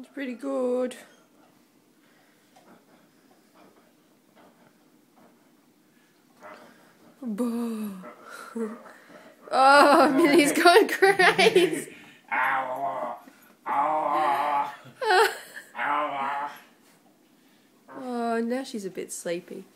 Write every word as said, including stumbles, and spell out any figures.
It's pretty good. Oh, Millie's gone crazy. Oh, now she's a bit sleepy.